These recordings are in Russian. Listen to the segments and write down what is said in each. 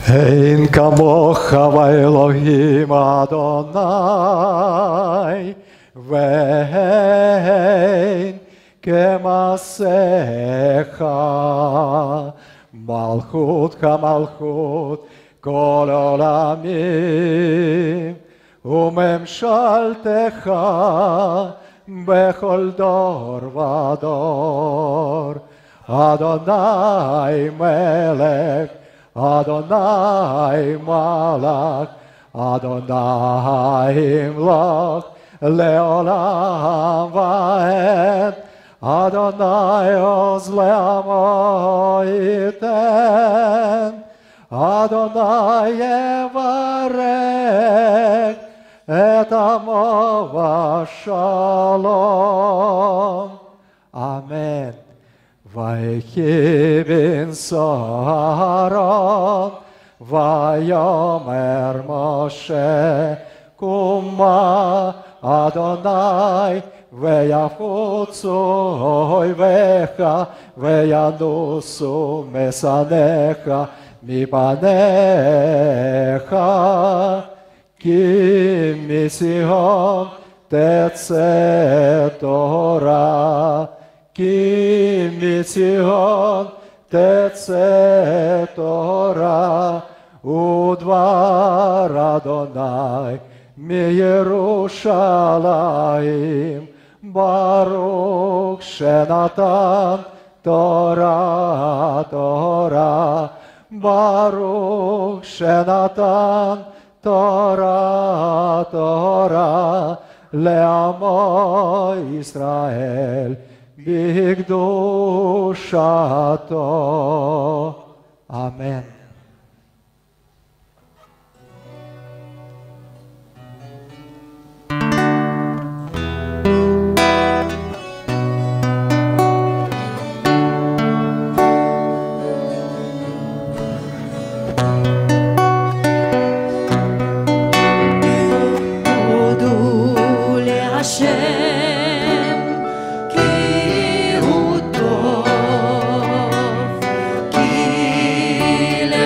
אין כמוך ואלוהים אדוני, ואין כמעשיך. מלכות כמלכות כל עולמים, וממשלתך בכל דור ודור. אדוני מלך, אדוני מלך, אדוני ימלוך לעולם ועד. אדוני עוז לעמו ייתן, אדוני יברך את עמו בשלום. אמן. ויחי בן שרון, ויאמר משה קומה אדוני, ויפוצו אויביך, וינוסו משנאיך מפניך. כי מציון תצא תורה, כי מציון תצא תורה, ודבר אדוני מירושלים. ברוך שנתן תורה תורה, ברוך שנתן תורה תורה, לעמו ישראל בקדושתו. אמן. כי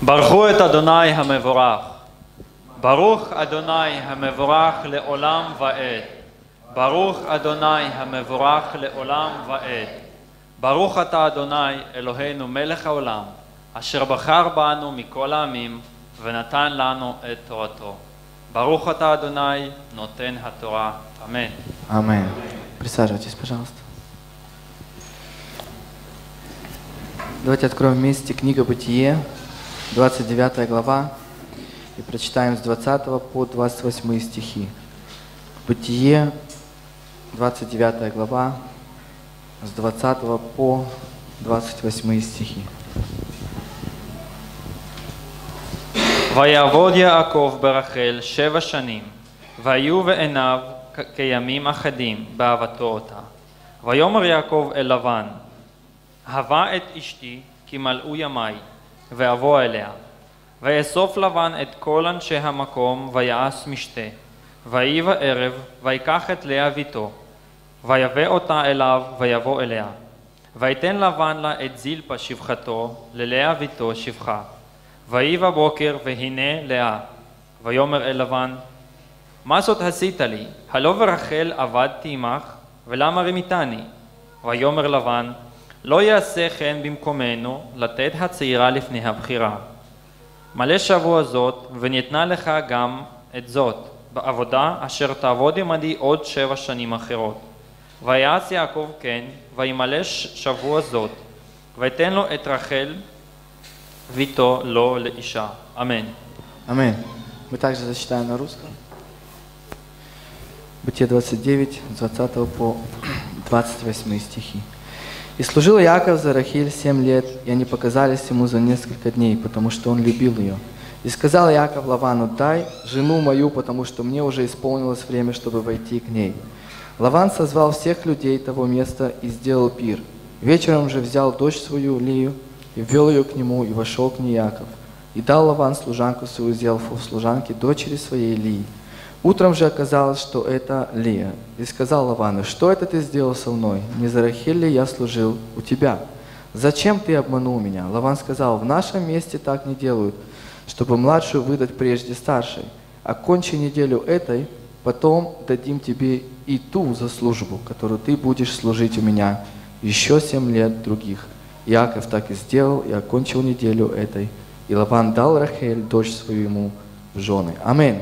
ברכו את אדוני המבורך. ברוך אדוני המבורך לעולם ועד. ברוך אדוני המבורך לעולם ועד. ברוך אתה אדוני אלוהינו מלך העולם, אשר בחר בנו מכל העמים ונתן לנו את תורתו. ברוך אתה אדוני נותן התורה. אמן. Аминь. Присаживайтесь, пожалуйста. Давайте откроем вместе книга Бытие, 29 глава, и прочитаем с 20 по 28 стихи. Бытие, 29 глава, с 20 по 28 стихи. ויעבוד יעקב ברחל 7 שנים, והיו בעיניו כימים אחדים באהבתו אותה. ויאמר יעקב אל לבן, הבה את אשתי כי מלאו ימי, ואבוא אליה. ויאסוף לבן את כל אנשי המקום, ויעש משתה. ויהי בערב, ויקח את לאה ביתו, ויבא אותה אליו, ויבוא אליה. ויתן לבן לה את זילפה שפחתו, ללאה ביתו שפחה. ויהי בבוקר, והנה לאה. ויאמר אל לבן, מה זאת עשית לי? הלא ברחל עבדתי עמך, ולמה רימיתני? ויאמר לבן, לא יעשה כן במקומנו לתת הצעירה לפני הבחירה. מלא שבוע זאת, וניתנה לך גם את זאת, בעבודה אשר תעבוד עמדי עוד 7 שנים אחרות. ויעש יעקב כן, וימלא שבוע זאת, ויתן לו את רחל, ביתו לו לאישה. אמן. Аминь. Мы также зачитаем на русском. Бытие 29, с 20 по 28 стихи. «И служил Иаков за Рахиль 7 лет, и они показались ему за несколько дней, потому что он любил ее. И сказал Иаков Лавану, дай жену мою, потому что мне уже исполнилось время, чтобы войти к ней. Лаван созвал всех людей того места и сделал пир. Вечером же взял дочь свою Лию и ввел ее к нему, и вошел к ней Иаков. И дал Лаван служанку свою Зелфу в служанке дочери своей Лии. Утром же оказалось, что это Лия. И сказал Лавану, что это ты сделал со мной? Не за Рахиль ли я служил у тебя? Зачем ты обманул меня? Лаван сказал, в нашем месте так не делают, чтобы младшую выдать прежде старшей. Окончи неделю этой, потом дадим тебе и ту за службу, которую ты будешь служить у меня еще 7 лет других. Иаков так и сделал, и окончил неделю этой. И Лаван дал Рахель, дочь свою ему, в жены. Аминь.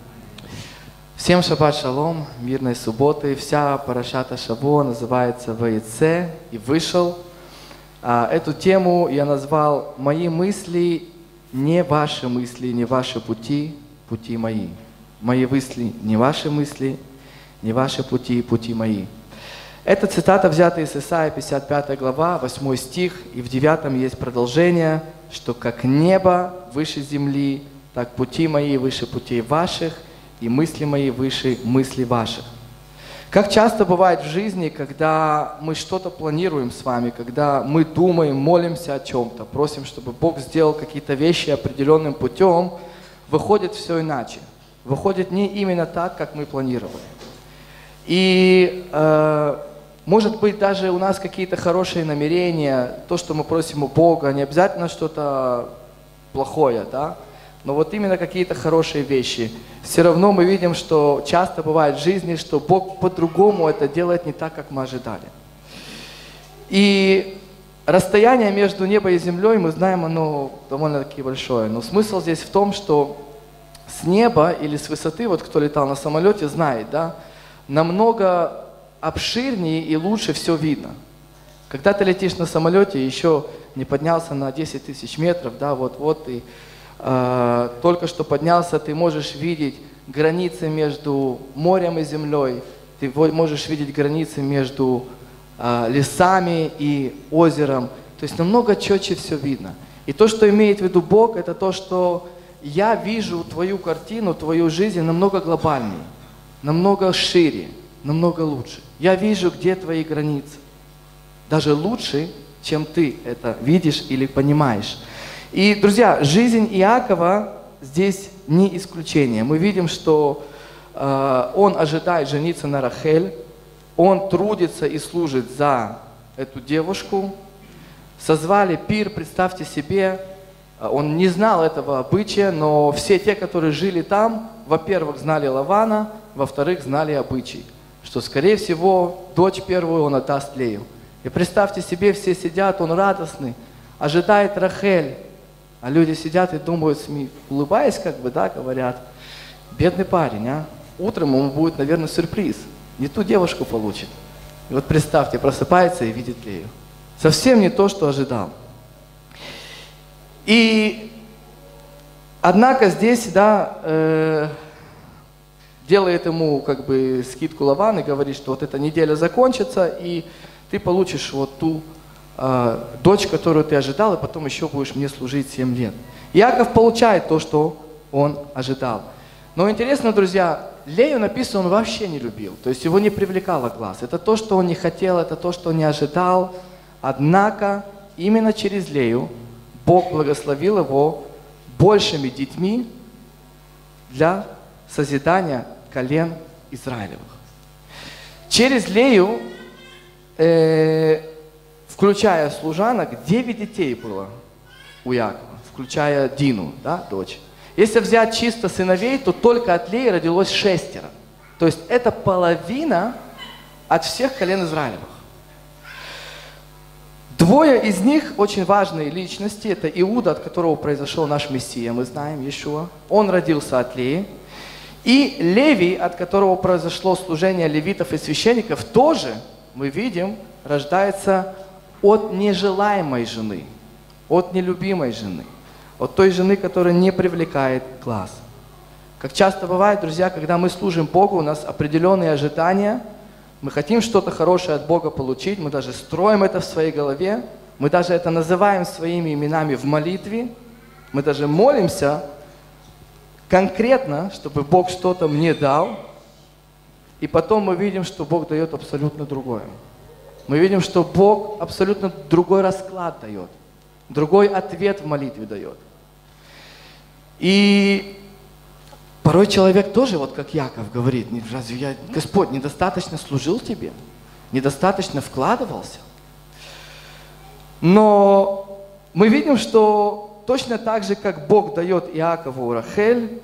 Всем шаббат шалом, мирной субботы. Вся парашата Шаво называется «Ваице» и «Вышел». Эту тему я назвал «Мои мысли, не ваши мысли, не ваши пути, пути мои». Мои мысли, не ваши мысли, не ваши пути, пути мои. Эта цитата взята из Исаии, 55 глава, 8 стих, и в 9 есть продолжение, что «Как небо выше земли, так пути мои выше путей ваших, и мысли мои выше мыслей ваших». Как часто бывает в жизни, когда мы что-то планируем с вами, когда мы думаем, молимся о чем-то, просим, чтобы Бог сделал какие-то вещи определенным путем, выходит все иначе. Выходит не именно так, как мы планировали. И может быть даже у нас какие-то хорошие намерения, то, что мы просим у Бога, не обязательно что-то плохое, да? Но вот именно какие-то хорошие вещи. Все равно мы видим, что часто бывает в жизни, что Бог по-другому это делает не так, как мы ожидали. И расстояние между небом и землей, мы знаем, оно довольно-таки большое. Но смысл здесь в том, что с неба или с высоты, вот кто летал на самолете, знает, да, намного обширнее и лучше все видно. Когда ты летишь на самолете, еще не поднялся на 10 тысяч метров, да, вот ты только что поднялся, ты можешь видеть границы между морем и землей, ты можешь видеть границы между лесами и озером, то есть намного четче все видно. И то, что имеет в виду Бог, это то, что я вижу твою картину, твою жизнь намного глобальнее, намного шире, намного лучше. Я вижу, где твои границы, даже лучше, чем ты это видишь или понимаешь. И, друзья, жизнь Иакова здесь не исключение. Мы видим, что он ожидает жениться на Рахель, он трудится и служит за эту девушку. Созвали пир, представьте себе, Он не знал этого обычая, но все те, которые жили там, во-первых, знали Лавана, во-вторых, знали обычай, что, скорее всего, дочь первую он отдаст Лею. И представьте себе, все сидят, он радостный, ожидает Рахель, а люди сидят и думают, улыбаясь, как бы, да, говорят, бедный парень, а? Утром ему будет, наверное, сюрприз, не ту девушку получит. И вот представьте, просыпается и видит Лею. Совсем не то, что ожидал. И, однако, здесь, да, делает ему, как бы, скидку Лаван и говорит, что вот эта неделя закончится, и ты получишь вот ту дочь, которую ты ожидал, и потом еще будешь мне служить 7 лет. Иаков получает то, что он ожидал. Но интересно, друзья, Лею написано, он вообще не любил, то есть его не привлекало глаз. Это то, что он не хотел, это то, что он не ожидал. Однако, именно через Лею Бог благословил его большими детьми для созидания колен Израилевых. Через Лею, включая служанок, 9 детей было у Иакова, включая Дину, да, дочь. Если взять чисто сыновей, то только от Леи родилось 6. То есть это половина от всех колен Израилевых. 2 из них очень важные личности. Это Иуда, от которого произошел наш Мессия, мы знаем, Иешуа. Он родился от Леи. И Левий, от которого произошло служение левитов и священников, тоже, мы видим, рождается от нежелаемой жены, от нелюбимой жены, от той жены, которая не привлекает глаз. Как часто бывает, друзья, когда мы служим Богу, у нас определенные ожидания, мы хотим что-то хорошее от Бога получить, мы даже строим это в своей голове, мы даже это называем своими именами в молитве, мы даже молимся конкретно, чтобы Бог что-то мне дал, и потом мы видим, что Бог дает абсолютно другое. Мы видим, что Бог абсолютно другой расклад дает, другой ответ в молитве дает. И порой человек тоже, вот как Яков говорит, разве я, Господь, недостаточно служил тебе? Недостаточно вкладывался? Но мы видим, что точно так же, как Бог дает Иакову Рахель,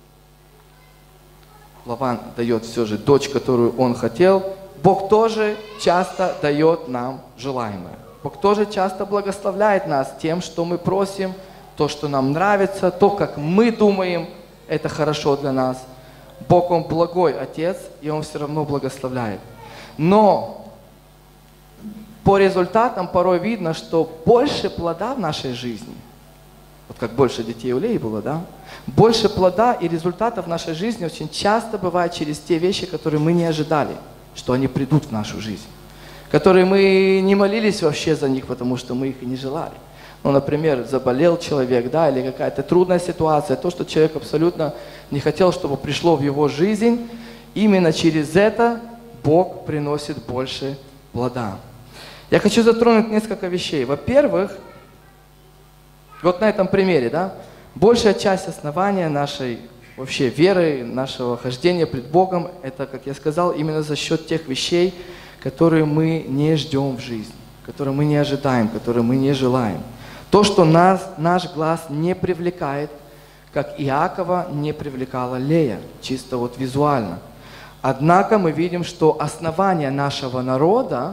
Лаван дает все же дочь, которую он хотел, Бог тоже часто дает нам желаемое. Бог тоже часто благословляет нас тем, что мы просим, то, что нам нравится, то, как мы думаем, это хорошо для нас. Бог, Он благой Отец, и Он все равно благословляет. Но по результатам порой видно, что больше плода в нашей жизни, вот как больше детей у Леи было, да? Больше плода и результатов в нашей жизни очень часто бывает через те вещи, которые мы не ожидали, что они придут в нашу жизнь. Которые мы не молились вообще за них, потому что мы их и не желали. Ну, например, заболел человек, да, или какая-то трудная ситуация, то, что человек абсолютно не хотел, чтобы пришло в его жизнь, именно через это Бог приносит больше плода. Я хочу затронуть несколько вещей. Во-первых, вот на этом примере, да, большая часть основания нашей вообще веры, нашего хождения пред Богом, это, как я сказал, именно за счет тех вещей, которые мы не ждем в жизни, которые мы не ожидаем, которые мы не желаем. То, что наш глаз не привлекает, как Иакова не привлекала Лея, чисто вот визуально. Однако мы видим, что основание нашего народа,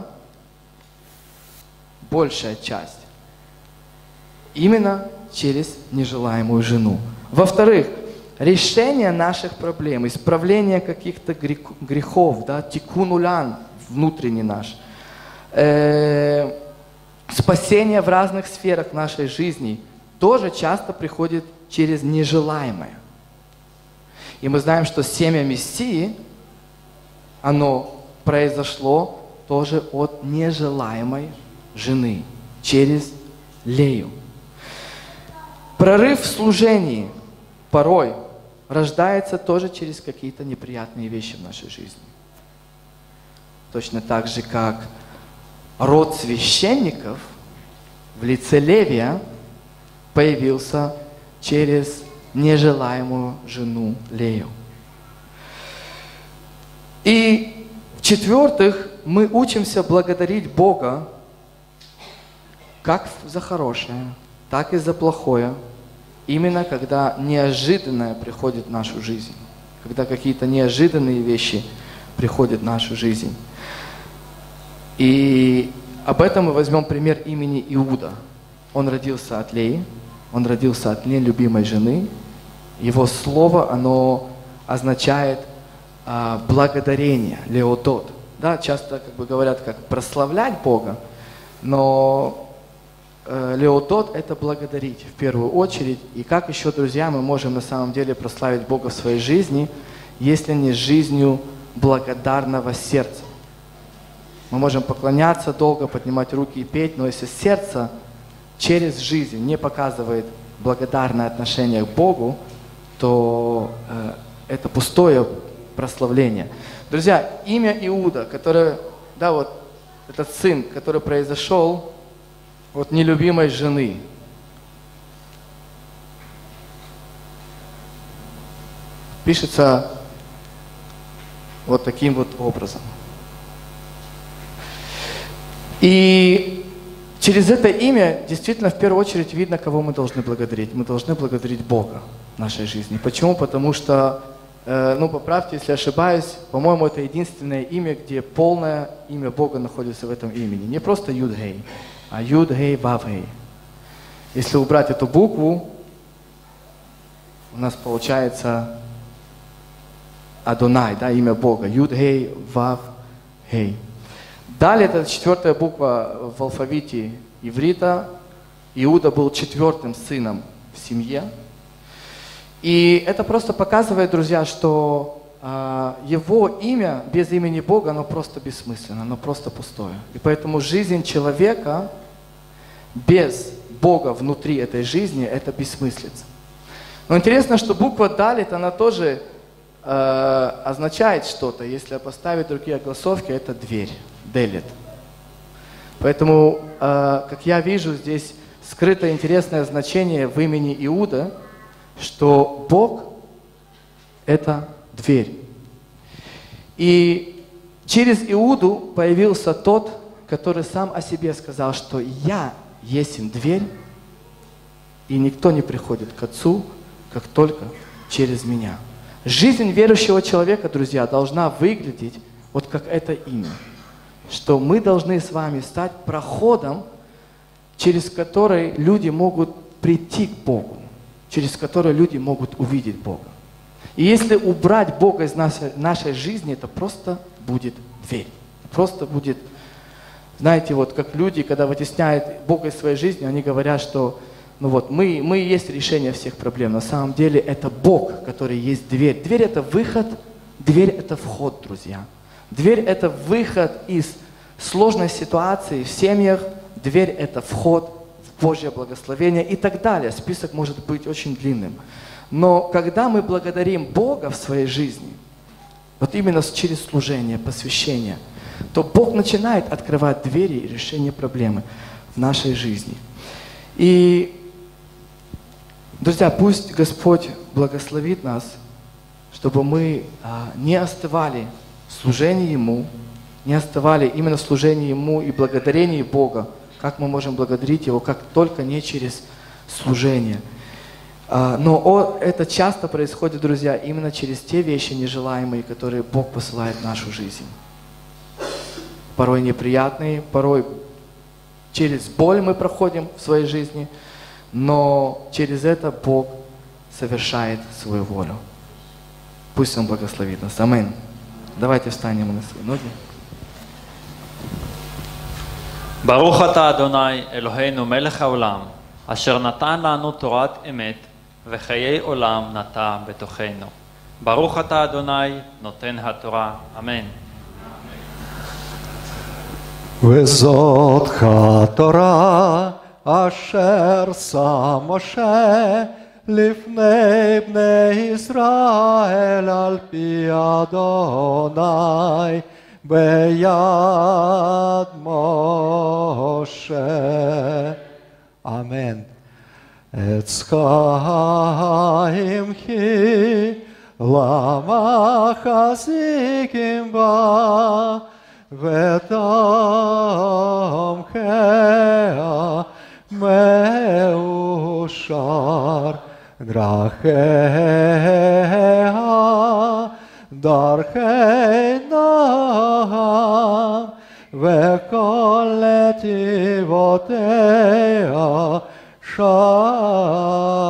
большая часть, именно через нежелаемую жену. Во-вторых, решение наших проблем, исправление каких-то грехов, да, тикун улян, внутренний наш, спасение в разных сферах нашей жизни тоже часто приходит через нежелаемое. И мы знаем, что семя Мессии, оно произошло тоже от нежелаемой жены, через Лею. Прорыв в служении порой рождается тоже через какие-то неприятные вещи в нашей жизни. Точно так же, как род священников в лице Левия появился через нежелаемую жену Лею. И в-четвертых, мы учимся благодарить Бога как за хорошее, так и за плохое, именно когда неожиданное приходит в нашу жизнь, когда какие-то неожиданные вещи приходят в нашу жизнь. И об этом мы возьмем пример имени Иуда. Он родился от Леи, он родился от нелюбимой жены. Его слово, оно означает благодарение, леодот. Да, часто говорят, как прославлять Бога, но леодот – это благодарить в первую очередь. И как еще, друзья, мы можем на самом деле прославить Бога в своей жизни, если не жизнью благодарного сердца? Мы можем поклоняться долго, поднимать руки и петь, но если сердце через жизнь не показывает благодарное отношение к Богу, то это пустое прославление. Друзья, имя Иуда, которое, да, вот этот сын, который произошел от нелюбимой жены, пишется вот таким вот образом. И через это имя действительно в первую очередь видно, кого мы должны благодарить. Мы должны благодарить Бога в нашей жизни. Почему? Потому что, поправьте, если ошибаюсь, по-моему, это единственное имя, где полное имя Бога находится в этом имени. Не просто Юд-Гей, а Юд-Гей-Вав-Гей. Если убрать эту букву, у нас получается Адонай, да, имя Бога. Юд-Гей-Вав-Гей. Далее, это 4-я буква в алфавите иврита. Иуда был 4-м сыном в семье. И это просто показывает, друзья, что его имя без имени Бога, оно просто бессмысленно, оно просто пустое. И поэтому жизнь человека без Бога внутри этой жизни, это бессмыслица. Но интересно, что буква Далит, она тоже означает что-то. Если поставить другие огласовки, это дверь. Делит. Поэтому, как я вижу, здесь скрыто интересное значение в имени Иуда, что Бог – это дверь. И через Иуду появился тот, который сам о себе сказал, что «Я есть дверь, и никто не приходит к Отцу, как только через меня». Жизнь верующего человека, друзья, должна выглядеть вот как это имя. Что мы должны с вами стать проходом, через который люди могут прийти к Богу, через который люди могут увидеть Бога. И если убрать Бога из нашей жизни, это просто будет дверь. Просто будет, знаете, вот как люди, когда вытесняют Бога из своей жизни, они говорят, что мы и есть решение всех проблем. На самом деле это Бог, который есть дверь. Дверь – это выход, дверь – это вход, друзья. Дверь – это выход из сложной ситуации в семьях. Дверь – это вход в Божье благословение и так далее. Список может быть очень длинным. Но когда мы благодарим Бога в своей жизни, вот именно через служение, посвящение, то Бог начинает открывать двери и решение проблемы в нашей жизни. И, друзья, пусть Господь благословит нас, чтобы мы не остывали в служении Ему, не остывали именно в служении Ему и благодарении Бога. Как мы можем благодарить Его, как только не через служение. Но это часто происходит, друзья, именно через те вещи нежелаемые, которые Бог посылает в нашу жизнь. Порой неприятные, порой через боль мы проходим в своей жизни, но через это Бог совершает свою волю. Пусть Он благословит нас. Аминь. Давайте встанем на свои ноги. ברוך אתה אדוני אלוהינו מלך העולם, אשר נתן לנו תורת אמת וחיי עולם נטע בתוכנו. ברוך אתה אדוני נותן התורה. אמן. וזאת התורה אשר שם משה לפני בני ישראל על פי אדוני ביד משה. אמן. עץ חיים כי למה חזיקים בה ותמכיה מאו יושר דרכיה דרכי נועם וכל נתיבותיה שלום.